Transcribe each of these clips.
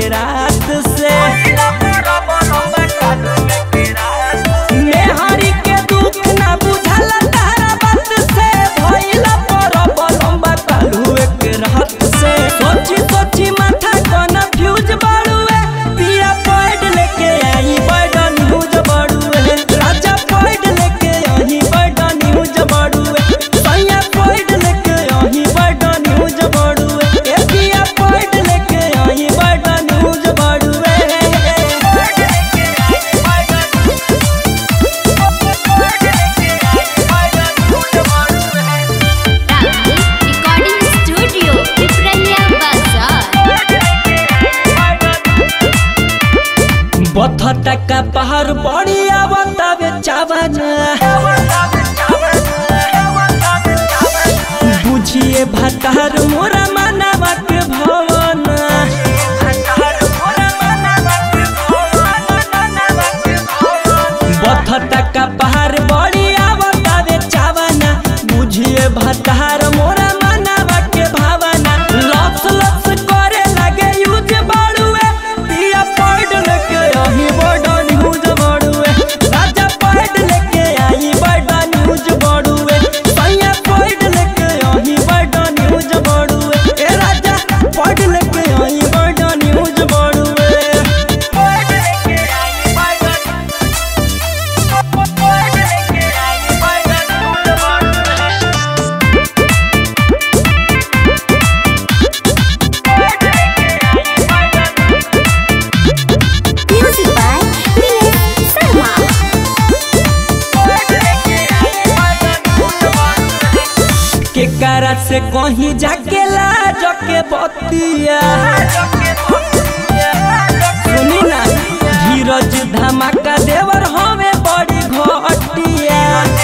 के रात से। मेहरी के दुख ना बुझल तारा बात से, भइला परब लंबा कालू एक रात से। सोची सोची माथा कन्फ्यूज बाड़ुए, पिया पैड लेके आई बड़ा न्यूज बाड़ुए। राजा पैड लेके आई बड़ा न्यूज बाड़ुए, सैया पैड लेके आई बड़ा न्यूज बाड़ुए। ए पिया पैड लेके आई बड़ा न्यूज बाड़ुए। बथटा का पहाड़ बड़ी आवतावे चावना, बुझिए भतार मोरा मानवा के भवन। बथटा का पहाड़ बड़ी आवतावे चावना, बुझिए भतार मोरा मानवा के भावना। लक्स लक्स करे लगे यूज बाड़ुए, पिया पैड लेके आई बड़ा न्यूज बाड़ुए। राजा पैड लेके आई बड़ा न्यूज बाड़ुए, सैया पैड लेके आई बड़ा न्यूज बाड़ुए। ए राजा पैड लेके आई बड़ा न्यूज बाड़ुए। केकरा से कहीं जाके लाज के बतिया, सुनी ना धीरज धमाका देवर हमें बड़ी घटिया।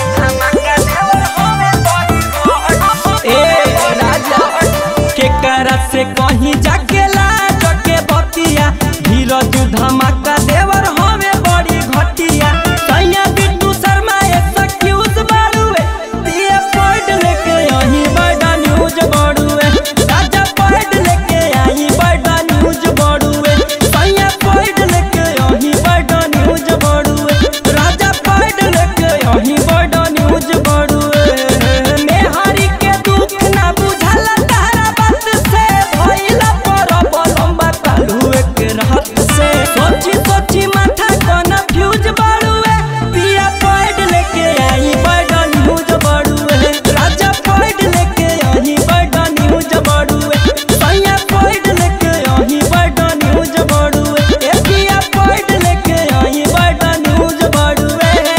ए राजा केकरा से कहीं जाके लाज के बतिया, धीरज धमाका देवर हमें बड़ी घटिया। सैया बिट्टू शर्मा एक्सक्यूज बाड़ुए, पिया पैड लेके आई बड़ा न्यूज बाड़ुए। राजा पैड लेके आई बड़ा न्यूज बाड़ुए, सैया पैड लेके आई बड़ा न्यूज बाड़ुए। राजा पैड लेके आई बड़ा न्यूज बाड़ुए। मेहरी के दुख ना बुझल तारा बात से, भइला परब लंबा कालू एक रात से। सोची सोची माथा कन्फ्यूज बाड़ुए, पिया पैड लेके आई बड़ा न्यूज बाड़ुए। राजा पैड लेके आई बड़ा न्यूज बाड़ुए, सैया पैड लेके आई बड़ा न्यूज बाड़ुए। ए पिया पैड लेके आई बड़ा न्यूज बाड़ुए।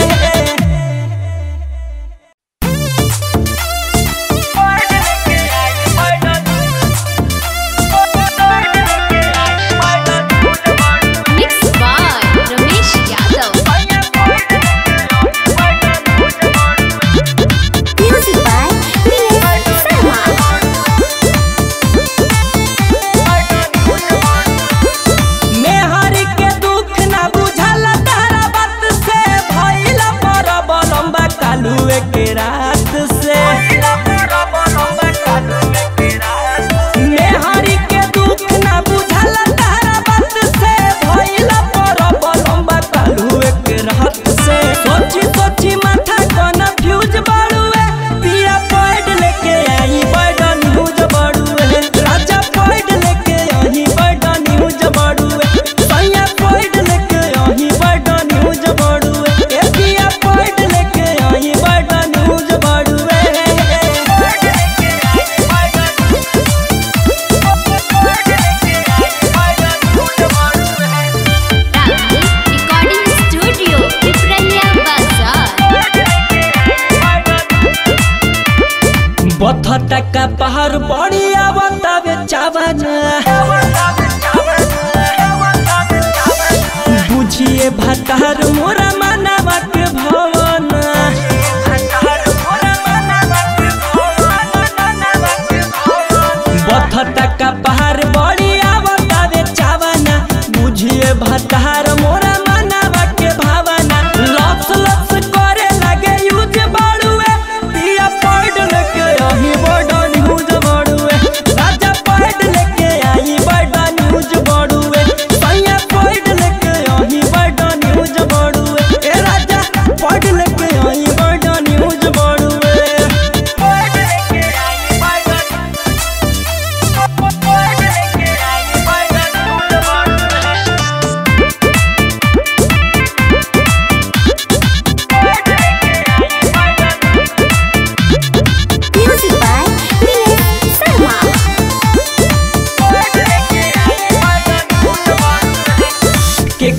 Mixed by Ramesh Yadav. Music by Nilesh Sharma. मेहरी के दुख ना बुझल तारा बात से, भइला परब लंबा कालू एक रात से। मेहरी के दुख ना बुझल तारा बात से, भइला परब लंबा कालू एक रात से। सोची सोची माथा कन्फ्यूज बाड़ुए, पिया पैड लेके आई बड़ा न्यूज बाड़ुए। राजा पैड लेके आई बड़ा न्यूज बाड़ुए, सैया पैड लेके आई बड़ा न्यूज बाड़ुए। ए पिया पैड लेके आई बड़ा न्यूज बाड़ुए। Recording Studio, Pipraya Bazaar. बथटा का पहाड़ बड़ी आवतावे चावना, बुझिए भतार मोरा मानवा के भवन। बथटा का पहाड़ बड़ी आवतावे चावना, बुझिए भतार मोरा मानवा के भावना। लक्स लक्स करे लगे यूज बाड़ुए, पिया पैड लेके आई बड़ा न्यूज बाड़ुए। राजा पैड लेके आई बड़ा न्यूज बाड़ुए,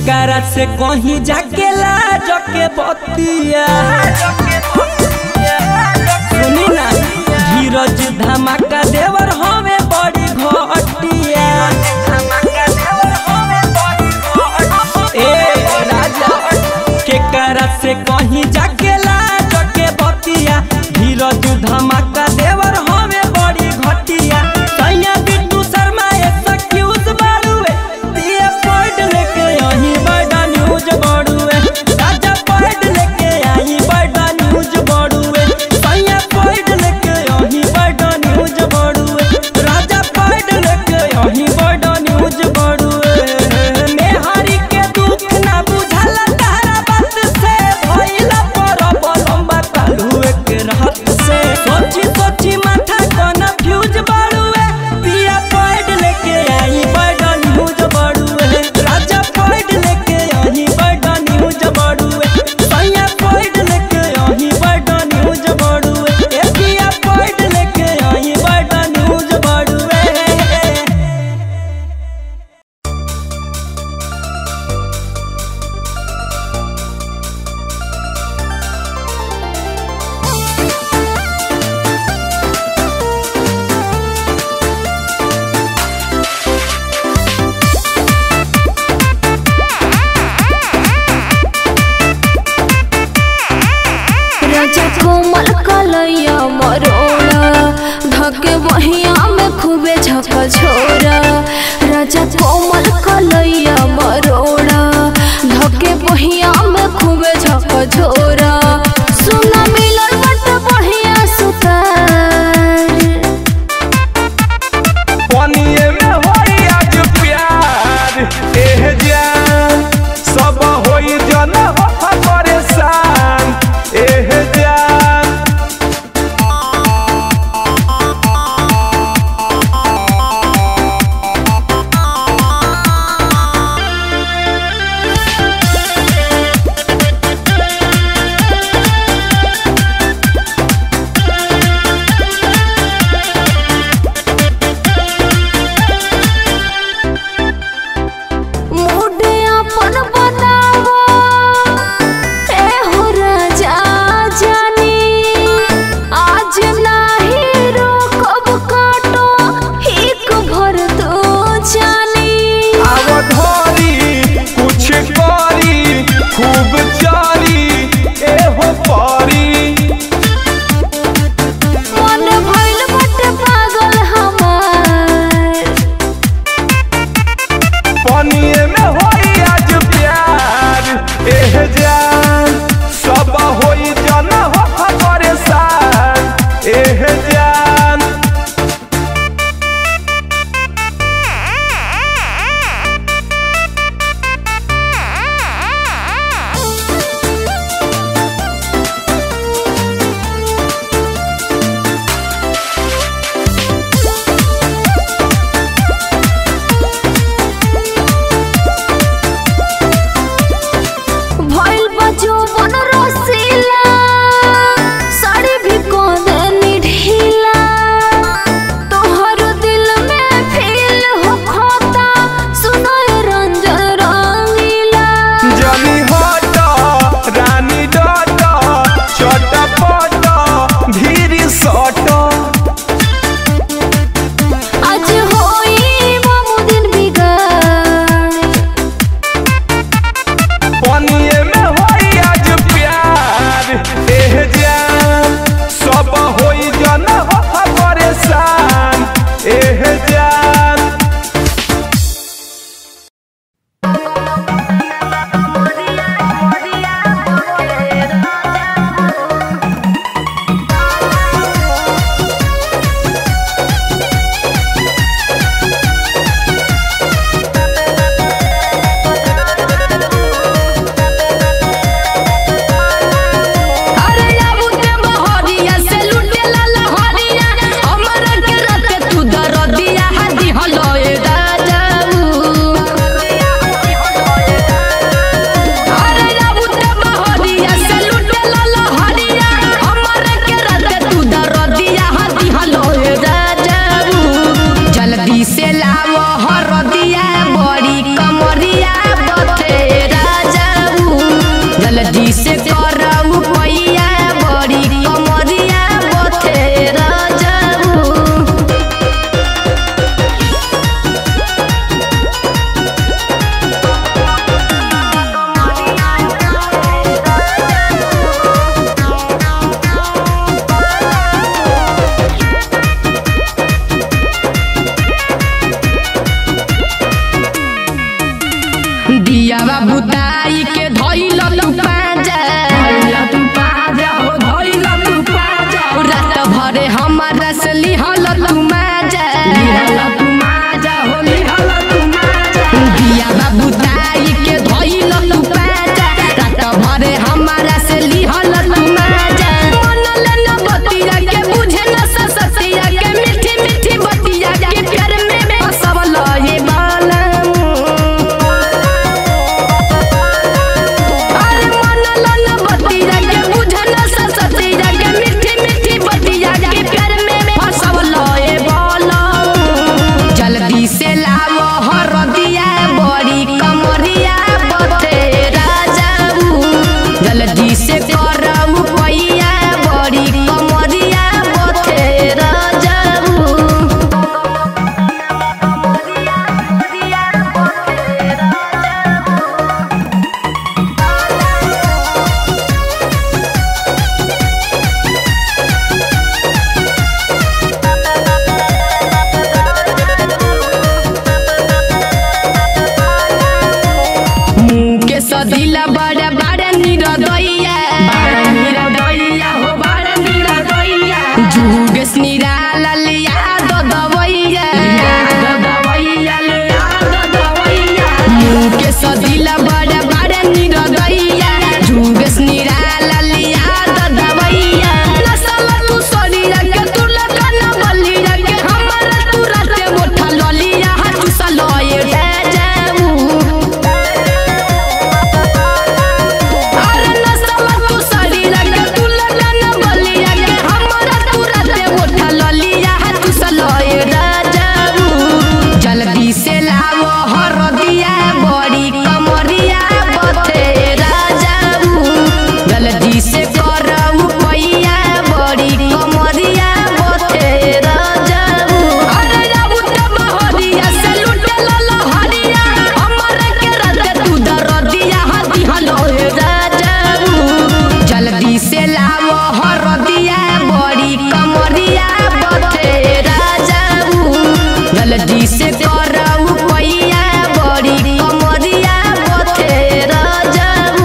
केकरा से कहीं जाके लाज के बतिया सुनी ना धीरज धमाका देवर हमें बड़ी घटिया ए राजा केकरा से कहीं जाके लाज के बतिया धीरज धमाका देवर हमें बड़ी घटिया सैया बिट्टू शर्मा एक्सक्यूज बाड़ुए दिए पॉइंट लेके यही बड़ा न्यूज बाड़ुए राजा पॉइंट लेके आई बड़ा न्यूज बाड़ुए सैया पॉइंट लेके यही बड़ा न्यूज बाड़ुए राजा पॉइंट लेके यही बड़ा न्यूज बाड़ुए मेहरी के दुख ना बुझला तारा बात से भइला पर लंबा कालू एक रात से सोची सोची माथा कन्फ्यूज बाड़ुए पिया पॉइंट लेके आई बड़ा न्यूज बाड़ुए राजा पॉइंट लेके आई बड़ा न्यूज बाड़ुए सैया पॉइंट लेके आई बड़ा न्यूज बाड़ुए ए पिया पॉइंट लेके आई बड़ा न्यूज बाड़ुए। राजा कोमल कलैया मरोड़ा धके बहिया में खूबे झका छोरा राजा कोमल कलैया मरोड़ा धके बहिया में खूबे झका छोरा सुना मिलल बट बढ़िया सुतार पानिए में होई आज प्यार एह जान सब होई जन हो परेशान एह जान दियावा बुताई के धइल तू पाजा रात भरे हमारा से लिहल तू माजा दियावा बुताई के धइल तू पाजा रात भरे हमारा से लिहल तू माजा मन लेना बतिया के बुझे न ससतिया के मीठी मीठी बतिया के प्यार में फसवल ये बालम अरे मन लेना बतिया के बुझे न ससतिया के मीठी मीठी बतिया के प्यार में फसवल ये बालम जल्दी से लावो हरदिया बड़ी कमरिया बते राजाऊ जल्दी से करऊ पैया बड़ी कमरिया बते राजाऊ मुँह के सदिला बड़ा बड़ा निरदैया हो बड़ा निरदैया जुगस निराला लिया ददवैया मुँह के सदिला बड़ा बड़ा निरदैया जुगस निराला लिया ददवैया नसला तू सरिया के तू लगन बलिया के हमारा तू राते मोठा ललिया हाथ सलए जाऊ अरे नसला तू सरिया के तू लगन बलिया के हमारा तू राते मोठा ललिया हाथ सलए जाऊ जल्दी से लावो हरदिया बड़ी कमरिया बते राजाऊ जल्दी से करऊ पैया बड़ी कमरिया बते राजाऊ अरे जाऊ तब हरिया से लुटल लहरिया हमरे के राते तू दरदिया हाथी हलो राजाऊ जल्दी से लावो हरदिया बड़ी कमरिया बते राजाऊ जल्दी से करऊ पैया बड़ी कमरिया बते राजाऊ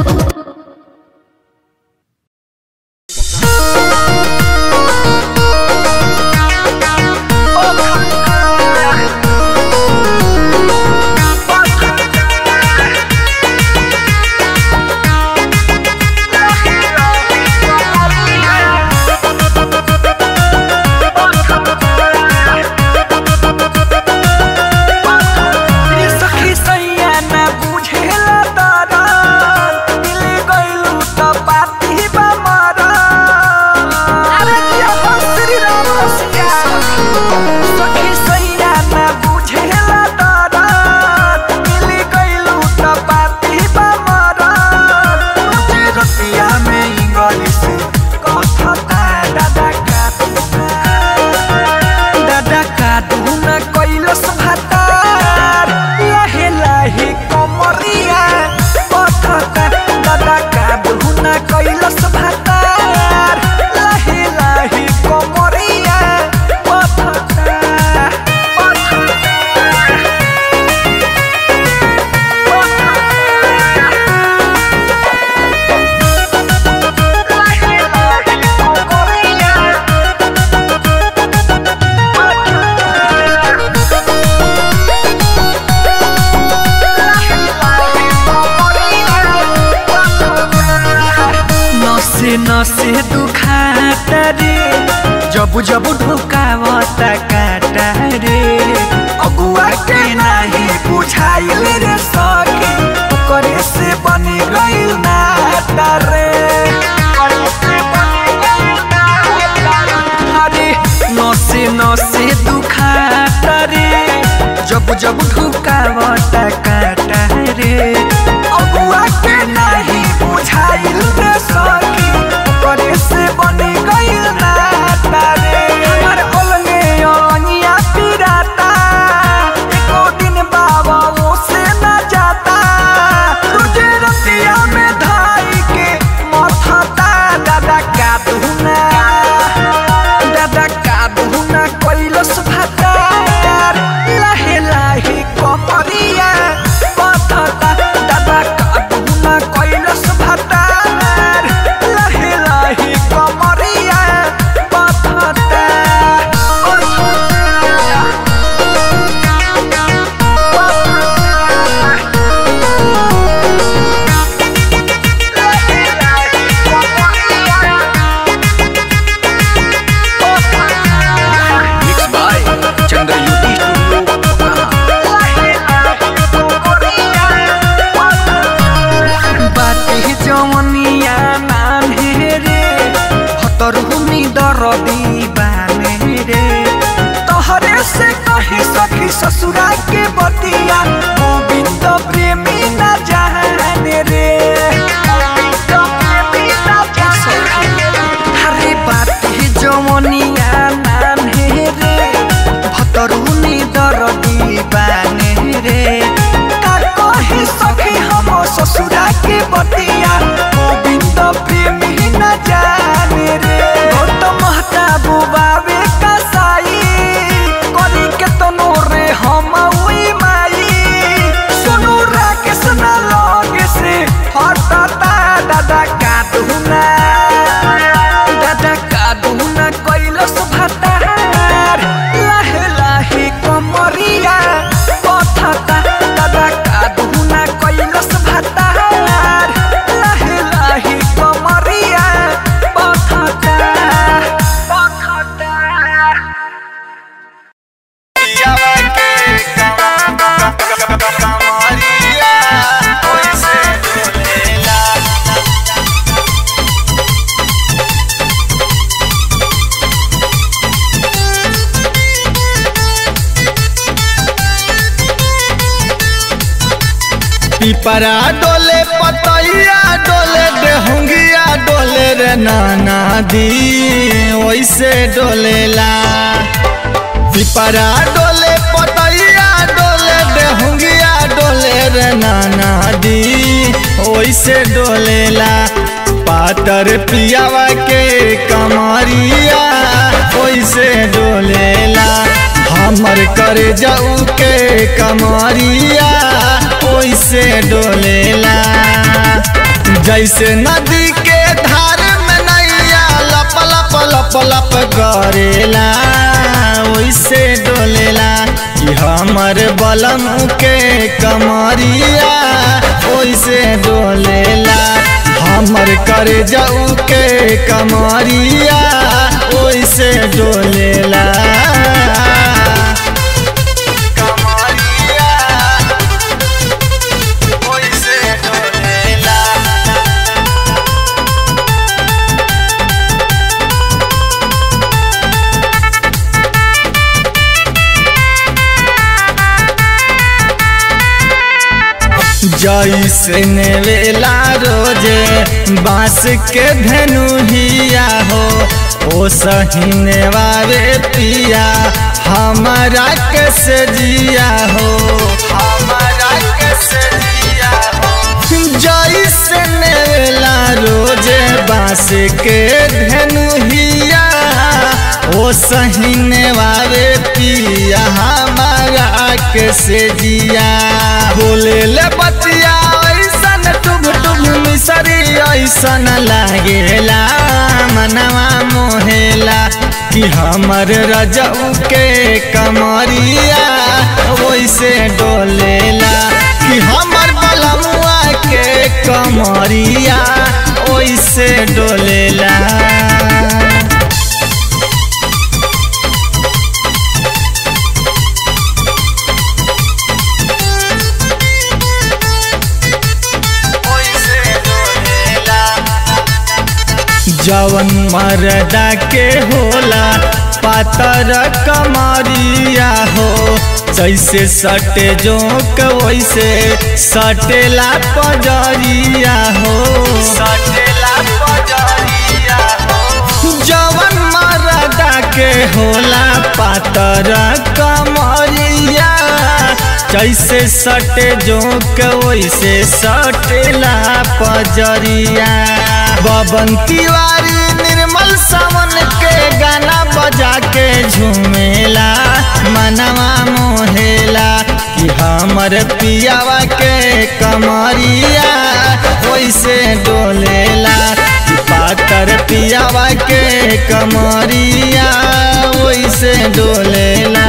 सखी सैया ना बुझेला तारा दिल गइलू त पाती बा मारा अरे क्या श्री राम रसिया सखी सैया ना बुझेला तारा दिल गइलू त पाती बा मारा रतिया में इंग्लिश कथा दादा का दूना कैलस भातार लाहे लाहे कमरिया पथता दादा का दूना कैलस भातार लाहे लाहे कमरिया पथता नसे नसे दुखाता रे जब जब ढुकावता काटा रे अगुआ के नाही बुझाइल रे सखी करे से बनी गइल नाता रे अरे नसे नसे दुखाता रे जब जब ढुकावता काटा रे अगुआ के नाही बुझाइल रे सखी करे से बनी गइल नाता रे हमर अलगे अलगिया पिराता एको दिन बाबा वो से कही सखी ससुरा के बतिया गोविंद प्रेमी न जाने रे हरे बात ही जवनिया नान्हे रे भतरुनी दरदी बाने रे का कही सखी हम ससुरा के बतिया गोविंद प्रेमी न जाने रे गौतम महताबू बाबे कसाई करी के तनो रे हम उई माई सुनु राकेश ना लगे से हटता दादा का दुना दादा का दुना कैलस भातार लाहे लाहे कमरिया पथता दादा का दुना कैलस भातार लाहे लाहे कमरिया पथता पिपरा डोले पतैया डोले देहुंगिया डोले रे नाना दी वैसे डोलेला पिपरा डोले पतैया डोले देहुंगिया डोले रे नाना दी वैसे डोलेला पातर पियावा के कमरिया वैसे डोलेला हमर करे जाऊ के कमरिया ओइसे डोलेला जैसे नदी के धार में नैया लप लप लप लप करेला ओइसे डोलेला कि हमर बलम के कमरिया ओइसे डोलेला हमर करे जाऊ के कमरिया ओइसे डोलेला जैसे नेवेला रोजे बांस के धनुहिया हो ओ सही नेवावे पिया हमारा कैसे जिया हो हमारा कैसे जिया हो जैसे नेवेला रोजे बांस के धनुहिया ओ सही नेवावे पिया हमारा कैसे जिया बोले ले बतिया ऐसन टुभ टुभ मिसरी ऐसन लागेला मनवा मोहेला कि हमर रजऊ के कमरिया वैसे डोलेला कि हमर बलमुआ के कमरिया वैसे डोलेला जवन मरदा के होला पातर कमरिया हो जैसे सटे जोक वैसे सटेला पजरिया हो सटेला पजरिया हो जवन मरदा के होला पातर कमरिया जैसे सटे जोक वैसे सटेला पजरिया बबन तिवारी निर्मल सावन के गाना बजा के झूमेला मनवा मोहेला कि हमर पियावा के कमरिया वैसे डोलेला कि पातर पियावा के कमरिया वैसे डोलेला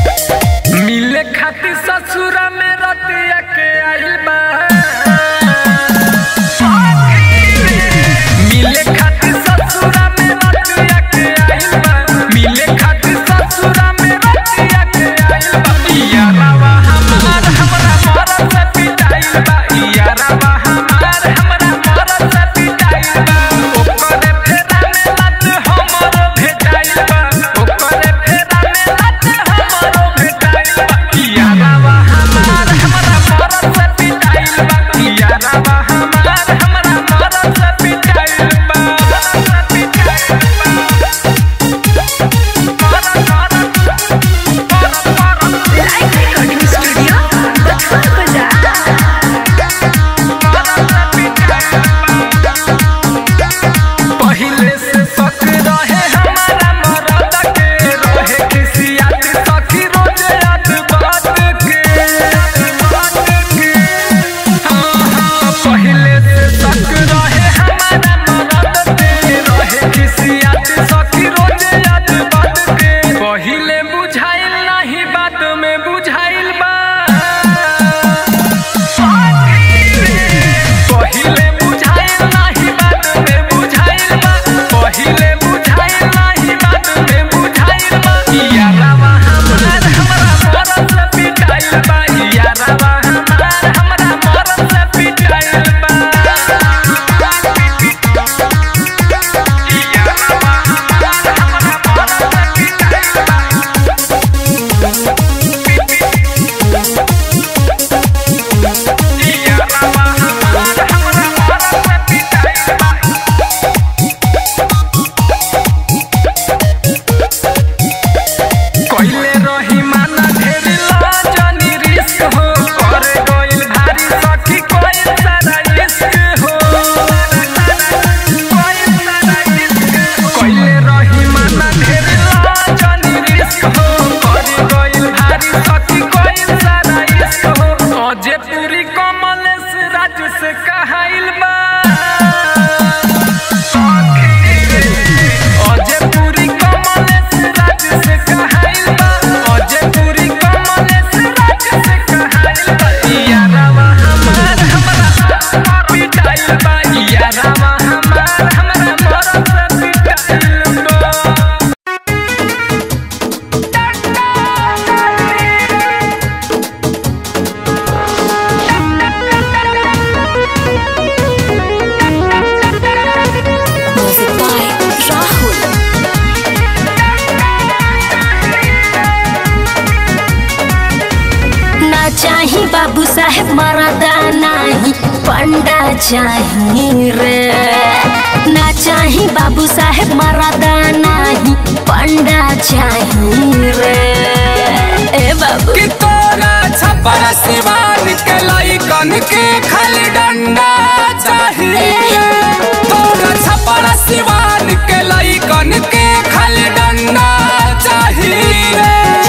मिले खातिर ससुरा में रतिया के आइल बा बाबू साहेब मरदा नहीं पंडा चाही रे, ना चाही बाबू साहेब मरदा नहीं पंडा चाही रे। ए बाबू कि तोरा छपर सिवान के लइकन के खाली डंडा चाहिए, तोरा छपर सिवान के लइकन के खाली डंडा चाहिए।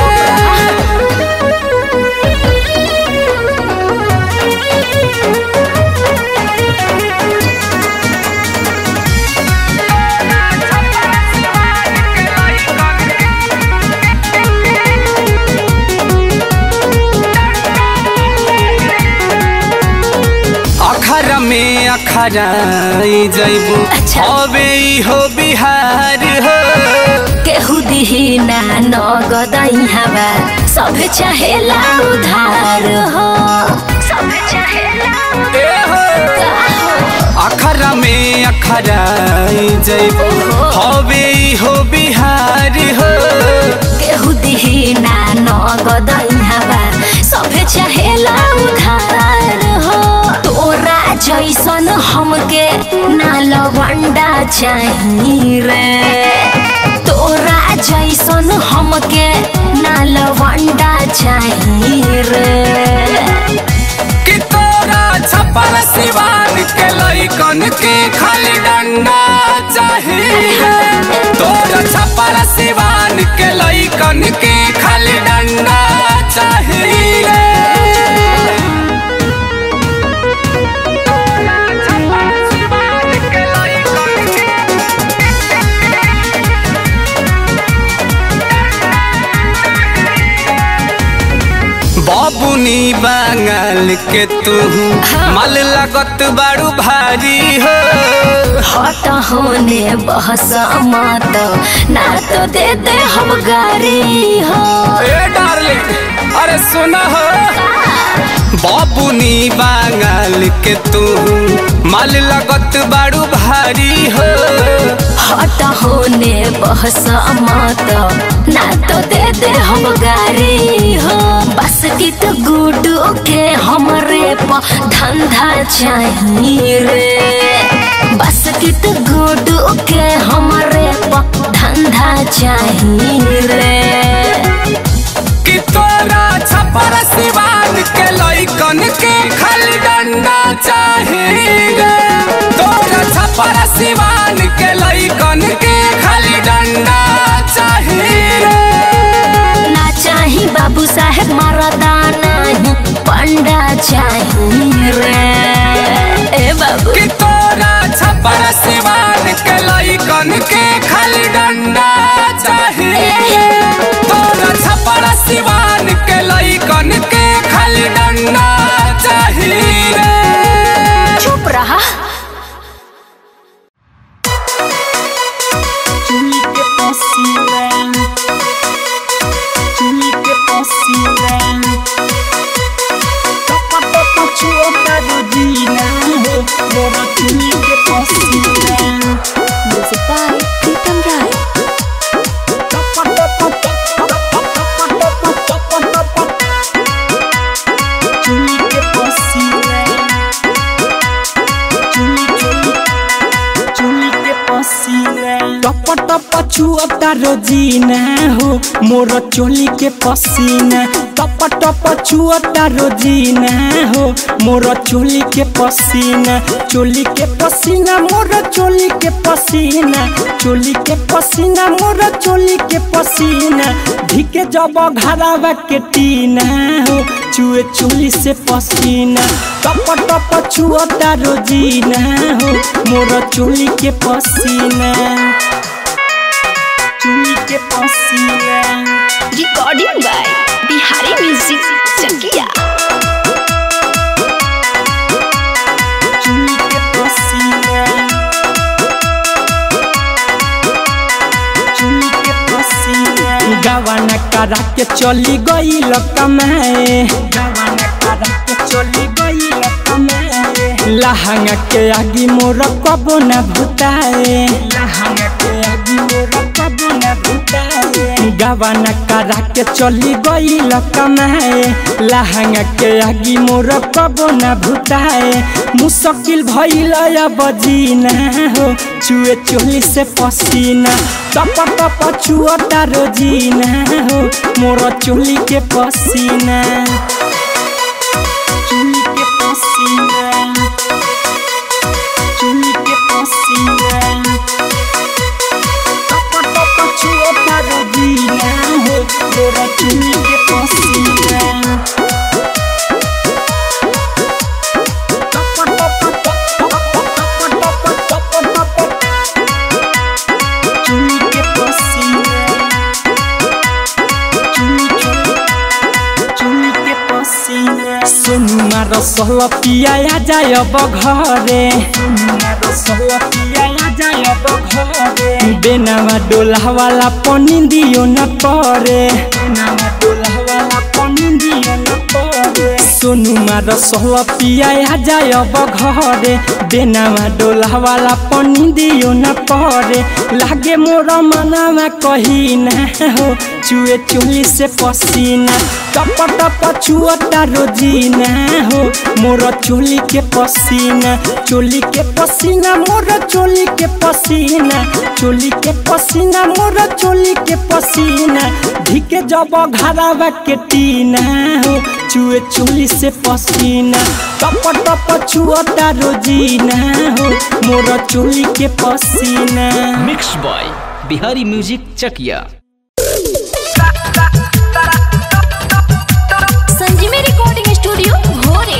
अखरा में अखराई जइबू हवे हो बिहार हो, केहू दिही ना नगदई हवा सब चाहेला उधार हो, सब चाहेला अखरा में अखराई जइबू हवे हो बिहार हो, केहू दिही ना नगदई हवा सब चाहेला उधार हो। तोरा जैसन हमके ना लवंडा चाही रे, तोरा जैसन हमके ना लवंडा चाही रे। कि तोरा छपर सिवान के लइकन के खाली डंडा चाहिए, तोरा छपर सिवान के लइकन के खाली डंडा चाहिए। बाबूनी बांगल के तू मल लगत बारू भारी हो, हट होने बहस मत ना तो दे दे हम गारी हो। ए डार्लिंग अरे सुना हो, बाबूनी बांगल के तू मल लगत बारू भारी हो, हट होने बहस मत ना तो दे दे हम गारी हो। बस की तो गुडू के हमरे प धंधा चाहिए रे, बस की तो गुडू के हमरे प धंधा चाहिए रे। कि तोरा छपर सिवान के लइकन के खाली डंडा चाहिए, तोरा छपर सिवान के लइकन के खाली डंडा चाहिए। ना चाही बाबू साहेब मरदा नहीं पंडा चाहिए रे। ए बाबू कि तोरा छपर सिवान के लइकन के खाली डंडा चाहिए, तोरा छपर सिवान के लइकन के खाली डंडा चाहिए। चुप रहा। Music by Pritam Rai. पछुआ तारो जीना हो मोर चोली के पसीना, टप टप छुआ तारो जीना हो मोर चोली के पसीना, चोली के पसीना मोर चोली के पसीना, चोली के पसीना मोर चोली के पसीना, ढीके जब घरावा के टीना हो चुए चोली से पसीना, टप टप छुआ तारो जीना हो मोर चोली के पसीना, चोली के पसीना। Recording by Bihari Music Chakia. चोली के पसीना, चोली के पसीना। गवाना करा के चली गई कमाए, गवाना करा के चली गई कमाए, लहंगा के आगे मोर कबो न भुताए, लहंगा के आगे मोर कबो न भुताए। गावाना करा के चली गई कमाए लहंगा के आगी मोर कबो न भुताए मुश्किल भइल अब जीना हो चुए चोली से पसीना टप टप छुअता रोजीना हो मोर चोली के पसीना चोली के पसीना चोली के पसीना टप टप छुअता रोजीना हो मोर चोली के पसीना रसोल पिया जाय अब घरे बेनावा डोला वाला पनी दियो न परे सोनू मार सोल पिया जाय अब घरे बेनावा डोला वाला पनी दियो न परे लागे मोर मनावा कही ना हो चुए चोली से पसीना टप टप छुअता रोजीना हो मोर चोली के पसीना चोली के पसीना मोर चोली के पसीना चोली के पसीना मोर चोली के पसीना ढिके जब घरावा के टीना हो चुए चोली से पसीना टप टप छुअता रोजीना हो मोर चोली के पसीना। Mix boy Bihari music Chakiya. Sanjivi recording studio घोरे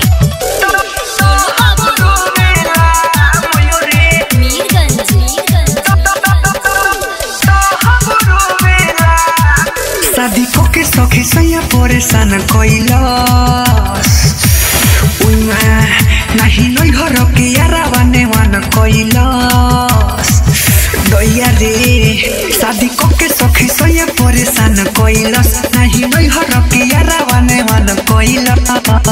शादी के सखी सैया परेशान कैलस नहीं नई घर के यारावा नेवान कैलस दैया रे शादी के सखी सैया परेशान कैलस नहीं नई घर के यारावा नेवान कैलस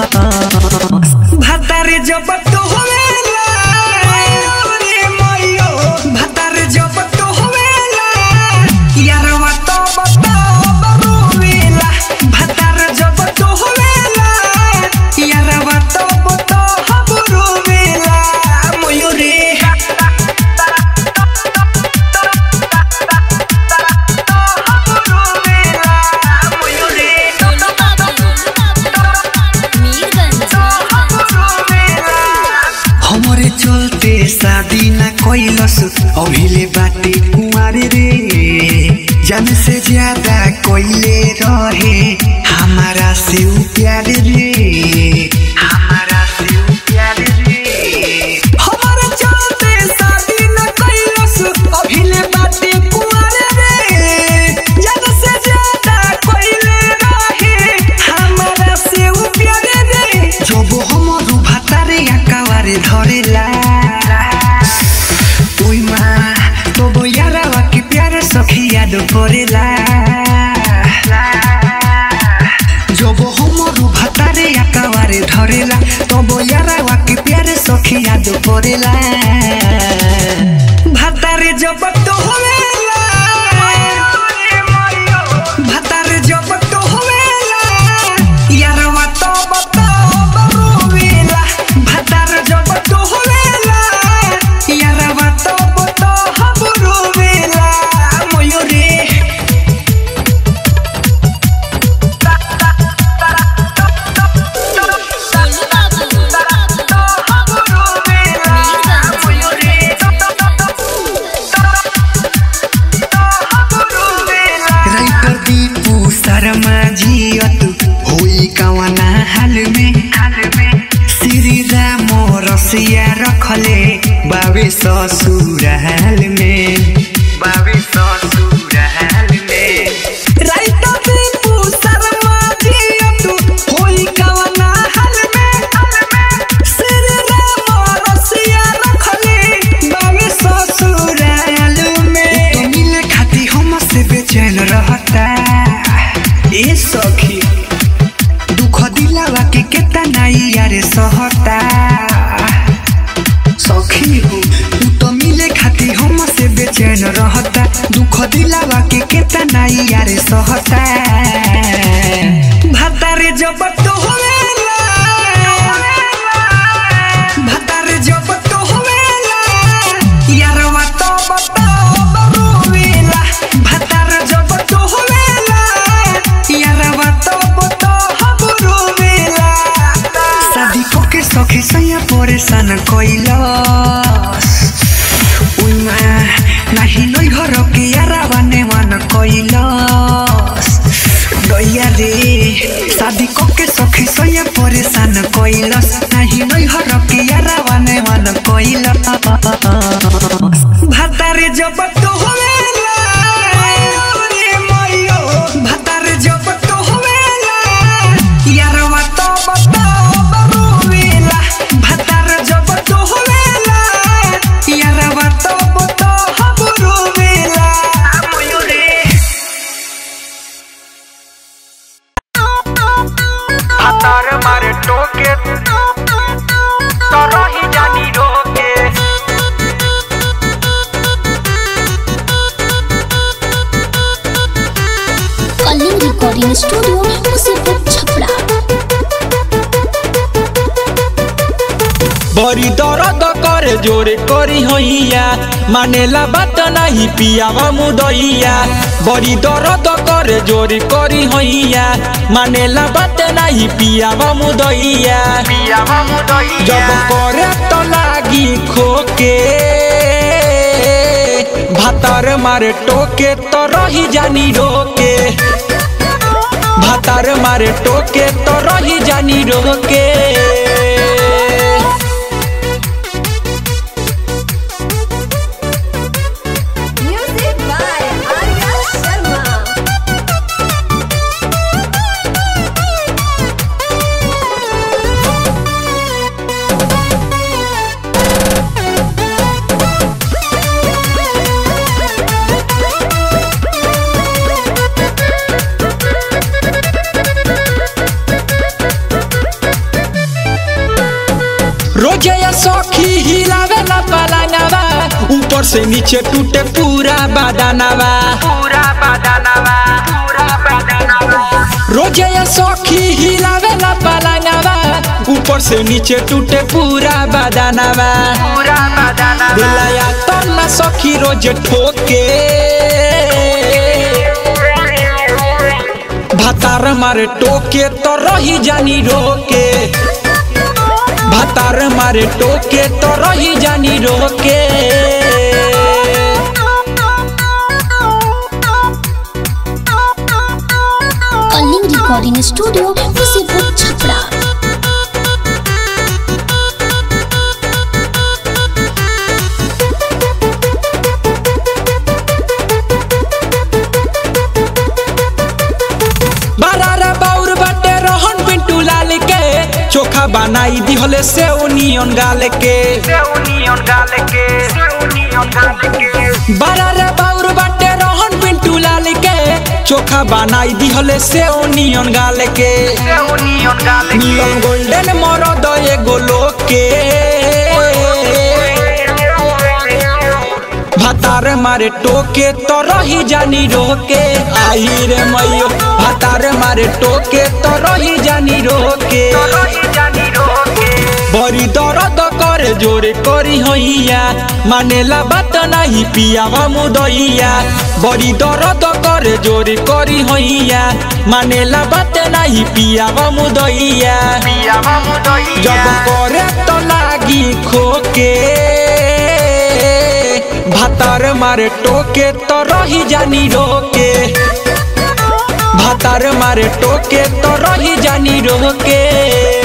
भातारे जब तो होवेला रे मइयो भातारे जब तो होवेला यारावा तो बताओ बरुवेला भातारे जब तो होवेला यारावा तो बताओ बरुवेला मइयो रे हमरे चलते शादी न कैलस अभिले बाटे कुंवारे रे जान से ज्यादा कोइले रहे हमारा से प्यार रे हमारा से प्यार रे हमरे चलते शादी न कैलस अभिले बाटे कुंवारे रे जान से ज्यादा कोइले रहे हमारा से प्यार रे जब हमरो भातारे आकावारे धरेला ओइ माँ तब यारावा के प्यार सखी याद परेला जब हमरो भातारे आकावारे धरेला तब यारावा के प्यार सखी याद परेला भातारे जब तो होवेला भातारे जब तो होवेला यारावा तो बताओ बरुवेला भातारे जब तो होवेला यारावा तो बताओ बरुवेला मइयो रे राइटर दीपू शर्मा जियत होई कवना हाल में श्री राम रसिया रखले बाबे ससुराल में बाबे ससुराल में राइटर दीपू शर्मा जियत होई कवना हाल में श्री राम रसिया रखले बाबे ससुराल में तो मिले खाती हम से बेचैन रहता ए सखी दुख दिलावा के केतना यार सहता सखी हो तू तो मिले खाती हम से बेचैन चैन रहता दुख दिलावा के केतना यार सहता भतारे जब तो होवेला भतारे जब तो होवेला यारवा तो बताओ बरुवेला भतारे जब तो होवेला यारवा तो बताओ बरुवेला शादी को के सखी सैया परेशान कइलस उइमा नाही नई घर के यारवा ने मन कइलस दैया रे शादी को के सखी सैया परेशान कइलस नाही नई घर के यारवा ने मन कइलस भतारे जब तो होवेला रे मइयो भतारे जब तो होवेला यारवा तो बताओ बरुवेला भतारे जब तो होवेला यारवा तो बताओ बरुवेला मइयो रे भतार मारे टोके तो रही जानी रोके कलिंग रिकॉर्डिंग स्टूडियो मुसीबत छपरा। बड़ी दर्द करे जोरे करी होइया मानेला बात नहीं पियावा मुदइया बड़ी दर्द करे जोरे करी होइया मानेला बात नहीं पियावा मुदइया जब करे तो लागी खोके भातार मारे टोके तो रही जानी रोके भातार मारे टोके तो रही जानी रोके रोजे सखी हिलावेला पलंगवा ऊपर से नीचे टूटे पूरा बदनवा रोजे सखी हिलावेला पलंगवा ऊपर से नीचे टूटे पूरा बदनवा दिलाया तो ना सखी रोजे ठोके भातार मारे टोके तो रही जानी रोके भातार मारे टोके तो रही जानी रोके कलिंग रिकॉर्डिंग स्टूडियो मुसीबत छपरा। बारारा बाउर बाटे रहन पिंटू लाल के चोखा बनाई दी होले से ओनियन गाल के बारारा बाउर बाटे रहन पिंटू लाल के चोखा बनाई दी होले से ओनियन गाल के मिलन गोल्डन मरद एगो लोके भातार मारे टोके तो रही जानी रोके आई रे मैयो भातार मारे टोके तो रही जानी रोके बड़ी दर्द करे जोरे करी होइया मानेला बात नहीं पियावा मुदइया बड़ी दर्द करे जोरे करी होइया मानेला बात नहीं पियावा मुदइया जब करे तो लागी खोके भातार मारे टोके तो रही जानी रोके भातार मारे टोके तो रही जानी रोके।